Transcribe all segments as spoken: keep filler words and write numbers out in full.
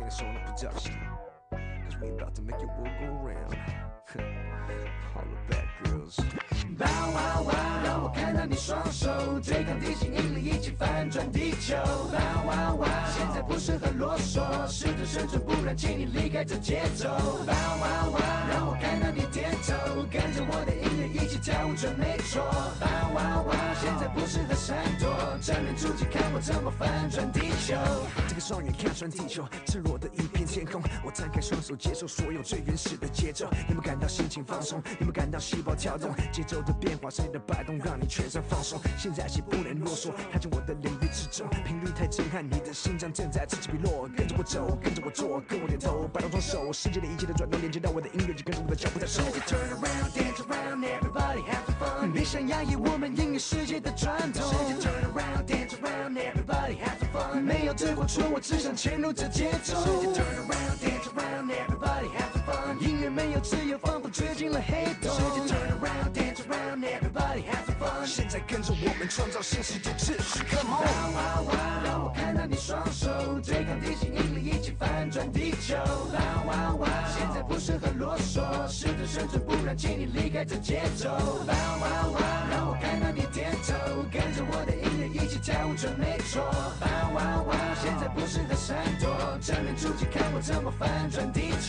us on the production. Cause we about to make your world go round. All the bad girls. 霸哇哇，让我看到你双手，对抗地心引力，一起翻转地球。霸哇哇，现在不适合啰嗦，试着生存，不然请你离开这节奏。霸哇哇，让我看到你点头，跟着我的音乐一起跳舞，准没错。霸哇哇，现在不适合闪躲，正面出击，看我怎么翻转地球。 这个双眼看穿地球，赤裸的一片天空。我摊开双手，接受所有最原始的节奏。有没有感到心情放松？有没有感到细胞跳动？节奏的变化，谁的摆动，让你全身放松。现在起不能啰嗦，踏进我的领域之中，频率太震撼，你的心脏正在此起彼落。跟着我走，跟着我做，跟我点头，摆动双手，世界的一切的转动，连接到我的音乐，就跟着我的脚步在走。 世界 turn around, dance around, everybody have fun。闭上压抑我们音乐世界的传统。世界 turn around, dance around, everybody have fun。没有对或错，我只想潜入这节奏。世界 turn around, dance around, everybody have fun。音乐没有自由，仿佛追进了黑洞。世界 turn around, dance around, everybody have fun。现在跟着我们创造新世界秩序 ，Come on！ 哇哇哇，让我看到你双手，对抗地心引力，一起翻转地球。哇哇哇，现在不适合啰嗦，试着生存，不然请你离开这节奏。哇哇哇，让我看到你点头，跟着我的音乐一起跳舞，准没错。哇哇哇，现在不适合闪躲，正面出击，看我怎么翻转地球。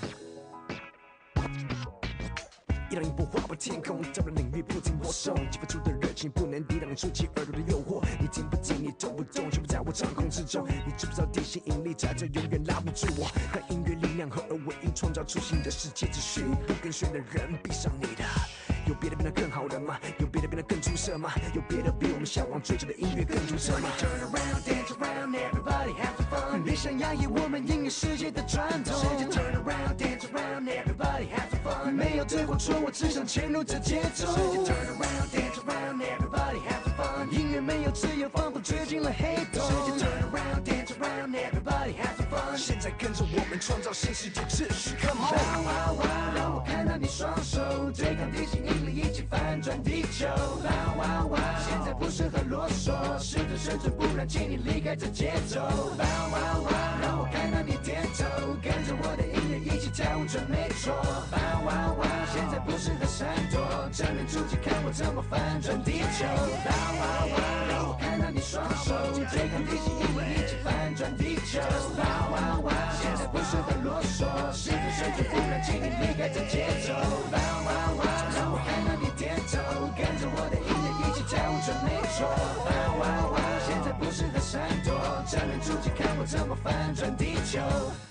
一道音波划破天空，照亮领域不停播送，激发出的热情不能抵挡，触及耳朵的诱惑。你听不听，你懂不懂，全部在我掌控之中。你知不知道地心引力在这永远拉不住我？让音乐力量合而为一，创造出新的世界秩序。不跟随的人，闭上你的。有别的变得更好的吗？有别的变得更出色吗？有别的比我们向往追求的音乐更出色吗 ？Turn around, dance around, everybody have fun。别想压抑我们音乐世界的传统。世界 turn around, dance around, everybody have fun。没有对或错，我只想潜入这节奏。世界 turn around, dance around, everybody have fun。音乐没有自由，仿佛追进了黑洞。世界 turn around, dance around, everybody have fun。 现在跟着我们创造新世界秩序 ，Come on！ 哇哇哇，让我看到你双手，对抗地心引力，一起翻转地球。哇哇哇，现在不适合啰嗦，试着生存，不然请你离开这节奏。哇哇哇，让我看到你点头，跟着我的音乐一起跳舞，准没错。哇哇哇，现在不适合闪躲，正面出击，看我怎么翻转地球。哇哇哇，让我看到你双手，对抗地心引力，一起翻转地球。哇哇哇，现在不适合啰嗦，试着生存，不然请你离开这节奏。哇哇哇，让我看到你点头，跟着我的音乐一起跳舞，准没错。哇哇哇，现在不适合闪躲，正面出击，看我怎么翻转地球。